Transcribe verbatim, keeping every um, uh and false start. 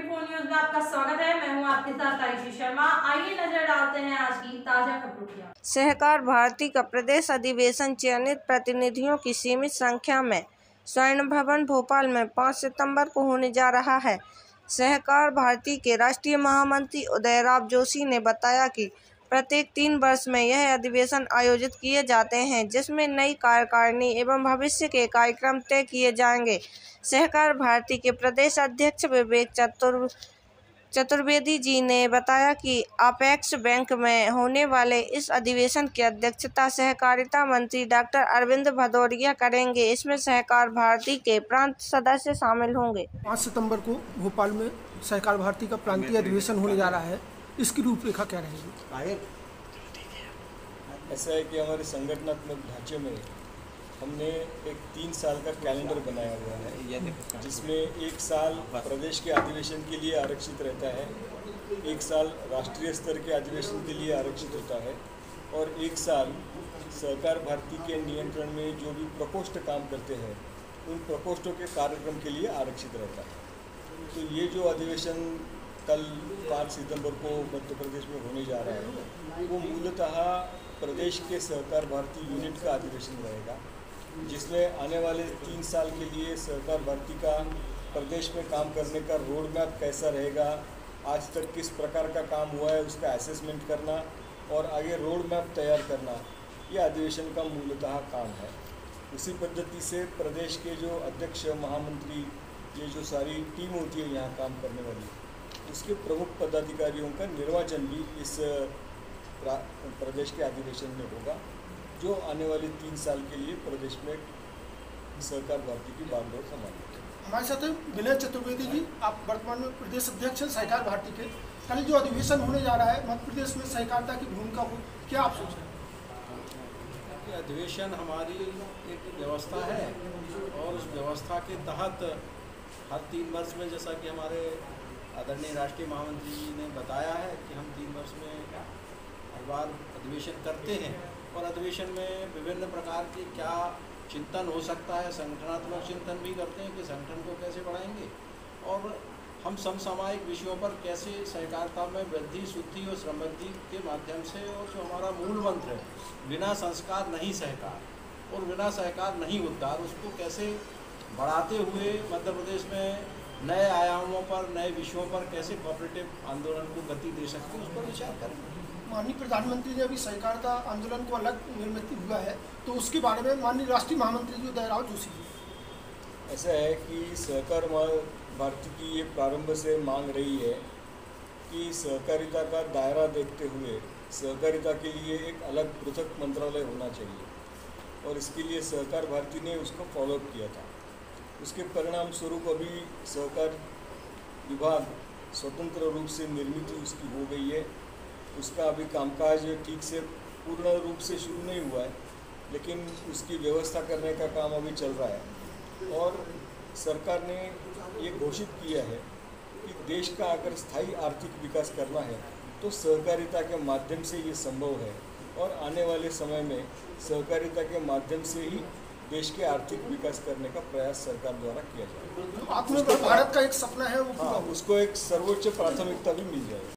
Four news में आपका स्वागत है। मैं हूं आपके साथ आयुषी शर्मा। आइए नजर डालते हैं आज की ताजा खबरों की। सहकार भारती का प्रदेश अधिवेशन चयनित प्रतिनिधियों की सीमित संख्या में स्वर्ण भवन भोपाल में पाँच सितंबर को होने जा रहा है। सहकार भारती के राष्ट्रीय महामंत्री उदयराव जोशी ने बताया कि प्रत्येक तीन वर्ष में यह अधिवेशन आयोजित किए जाते हैं, जिसमें नई कार्यकारिणी एवं भविष्य के कार्यक्रम तय किए जाएंगे। सहकार भारती के प्रदेश अध्यक्ष विवेक चतुर चतुर्वेदी जी ने बताया कि अपेक्स बैंक में होने वाले इस अधिवेशन की अध्यक्षता सहकारिता मंत्री डॉक्टर अरविंद भदौरिया करेंगे। इसमें सहकार भारती के प्रांत सदस्य शामिल होंगे। पाँच सितंबर को भोपाल में सहकार भारती का प्रांतीय अधिवेशन होने जा रहा है, इसकी रूपरेखा क्या रहेगी? ऐसा है कि हमारे संगठनात्मक ढांचे में हमने एक तीन साल का कैलेंडर बनाया हुआ है, जिसमें एक साल प्रदेश के अधिवेशन के लिए आरक्षित रहता है, एक साल राष्ट्रीय स्तर के अधिवेशन के लिए आरक्षित होता है और एक साल सहकार भारती के नियंत्रण में जो भी प्रकोष्ठ काम करते हैं उन प्रकोष्ठों के कार्यक्रम के लिए आरक्षित रहता है। तो ये जो अधिवेशन कल पाँच सितंबर को मध्य प्रदेश में होने जा रहा है, वो मूलतः प्रदेश के सहकार भारती यूनिट का अधिवेशन रहेगा, जिसमें आने वाले तीन साल के लिए सहकार भारती का प्रदेश में काम करने का रोड मैप कैसा रहेगा, आज तक किस प्रकार का काम हुआ है उसका असेसमेंट करना और आगे रोड मैप तैयार करना, यह अधिवेशन का मूलतः काम है। उसी पद्धति से प्रदेश के जो अध्यक्ष महामंत्री, ये जो सारी टीम होती है यहाँ काम करने वाली, उसके प्रमुख पदाधिकारियों का निर्वाचन भी इस प्रदेश के अधिवेशन में होगा, जो आने वाले तीन साल के लिए प्रदेश में सहकार भारती की बागडोर संभालेंगे। हमारे साथ विनय चतुर्वेदी जी, आप वर्तमान में प्रदेश अध्यक्ष हैं सहकार भारती के। कल जो अधिवेशन होने जा रहा है मध्य प्रदेश में सहकारिता की भूमिका हो, क्या आप सोच रहे हैं? अधिवेशन हमारी एक व्यवस्था है और उस व्यवस्था के तहत हर तीन वर्ष में, जैसा कि हमारे आदरणीय राष्ट्रीय महामंत्री जी ने बताया है कि हम तीन वर्ष में हर बार अधिवेशन करते हैं और अधिवेशन में विभिन्न प्रकार के क्या चिंतन हो सकता है, संगठनात्मक चिंतन भी करते हैं कि संगठन को कैसे बढ़ाएंगे और हम समसामयिक विषयों पर कैसे सहकारिता में वृद्धि, शुद्धि और समृद्धि के माध्यम से, और जो हमारा मूल मंत्र है बिना संस्कार नहीं सहकार और बिना सहकार नहीं उद्धार, उसको कैसे बढ़ाते हुए मध्य प्रदेश में नए आयामों पर, नए विषयों पर कैसे कोऑपरेटिव आंदोलन को गति दे सकते हैं, उस पर विचार करेंगे। माननीय प्रधानमंत्री ने अभी सहकारिता आंदोलन को अलग निर्मित हुआ है, तो उसके बारे में माननीय राष्ट्रीय महामंत्री जी उदयराव जोशी जी। ऐसा है कि सहकार भारती की ये प्रारंभ से मांग रही है कि सहकारिता का दायरा देखते हुए सहकारिता के लिए एक अलग पृथक मंत्रालय होना चाहिए और इसके लिए सहकार भारती ने उसको फॉलोअप किया था। उसके परिणाम स्वरूप अभी सहकार विभाग स्वतंत्र रूप से निर्मित उसकी हो गई है। उसका अभी कामकाज ठीक से पूर्ण रूप से शुरू नहीं हुआ है, लेकिन उसकी व्यवस्था करने का काम अभी चल रहा है और सरकार ने ये घोषित किया है कि देश का अगर स्थायी आर्थिक विकास करना है तो सहकारिता के माध्यम से ये संभव है और आने वाले समय में सहकारिता के माध्यम से ही देश के आर्थिक विकास करने का प्रयास सरकार द्वारा किया जाएगा। आत्मनिर्भर भारत का एक सपना है, वो हाँ, उसको एक सर्वोच्च प्राथमिकता भी मिल जाएगी।